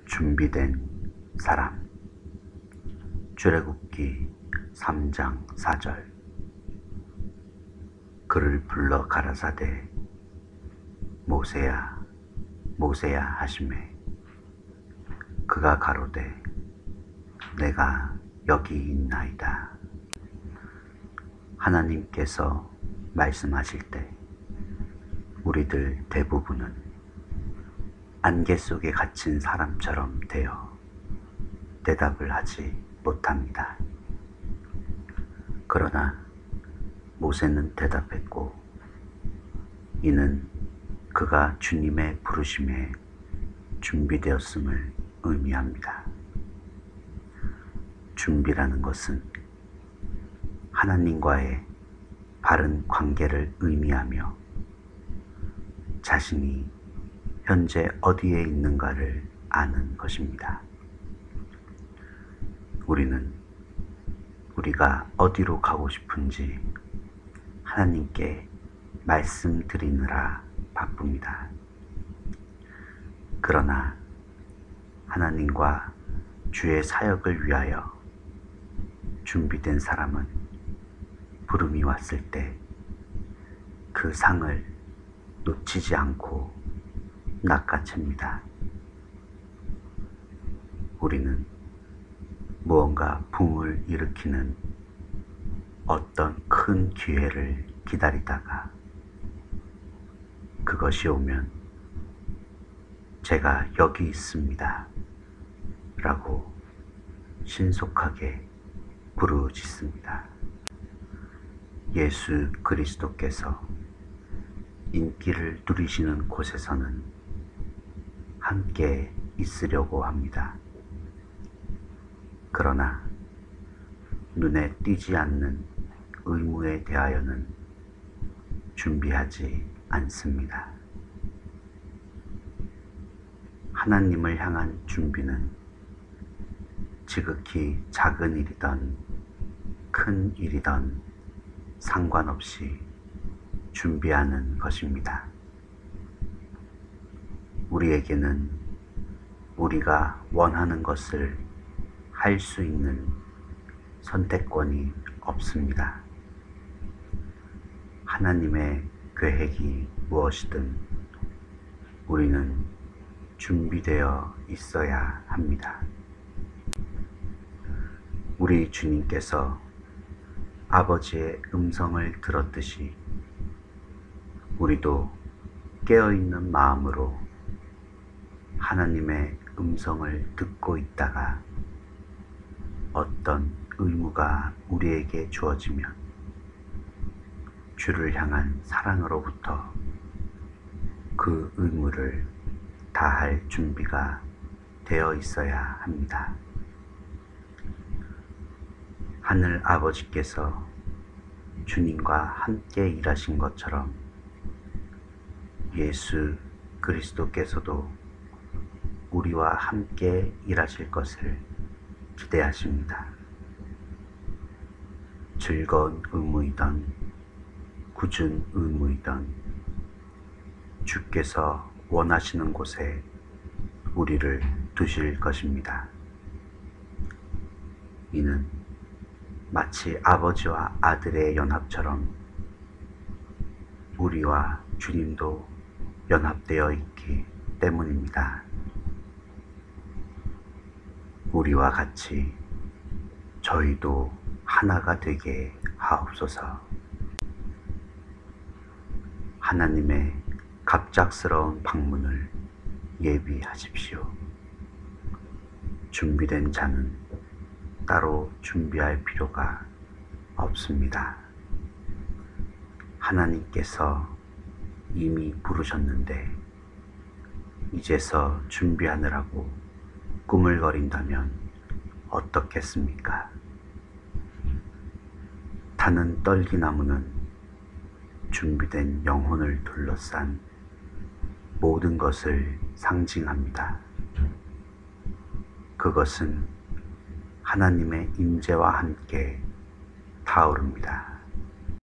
준비된 사람. 출애굽기 3장 4절. 그를 불러 가라사대 모세야 모세야 하시매 그가 가로되 내가 여기 있나이다. 하나님께서 말씀하실 때 우리들 대부분은 안개 속에 갇힌 사람처럼 되어 대답을 하지 못합니다. 그러나 모세는 대답했고, 이는 그가 주님의 부르심에 준비되었음을 의미합니다. 준비라는 것은 하나님과의 바른 관계를 의미하며 자신이 현재 어디에 있는가를 아는 것입니다. 우리는 우리가 어디로 가고 싶은지 하나님께 말씀드리느라 바쁩니다. 그러나 하나님과 주의 사역을 위하여 준비된 사람은 부름이 왔을 때 그 상을 놓치지 않고 낚아챕니다. 우리는 무언가 붐을 일으키는 어떤 큰 기회를 기다리다가 그것이 오면 제가 여기 있습니다 라고 신속하게 부르짖습니다. 예수 그리스도께서 인기를 누리시는 곳에서는 함께 있으려고 합니다. 그러나 눈에 띄지 않는 의무에 대하여는 준비하지 않습니다. 하나님을 향한 준비는 지극히 작은 일이든 큰 일이든 상관없이 준비하는 것입니다. 우리에게는 우리가 원하는 것을 할 수 있는 선택권이 없습니다. 하나님의 계획이 무엇이든 우리는 준비되어 있어야 합니다. 우리 주님께서 아버지의 음성을 들었듯이 우리도 깨어있는 마음으로 하나님의 음성을 듣고 있다가 어떤 의무가 우리에게 주어지면 주를 향한 사랑으로부터 그 의무를 다할 준비가 되어 있어야 합니다. 하늘 아버지께서 주님과 함께 일하신 것처럼 예수 그리스도께서도 우리와 함께 일하실 것을 기대하십니다. 즐거운 의무이든 굳은 의무이든 주께서 원하시는 곳에 우리를 두실 것입니다. 이는 마치 아버지와 아들의 연합처럼 우리와 주님도 연합되어 있기 때문입니다. 우리와 같이 저희도 하나가 되게 하옵소서. 하나님의 갑작스러운 방문을 예비하십시오. 준비된 자는 따로 준비할 필요가 없습니다. 하나님께서 이미 부르셨는데 이제서 준비하느라고 꾸물거린다면 어떻겠습니까? 타는 떨기나무는 준비된 영혼을 둘러싼 모든 것을 상징합니다. 그것은 하나님의 임재와 함께 타오릅니다.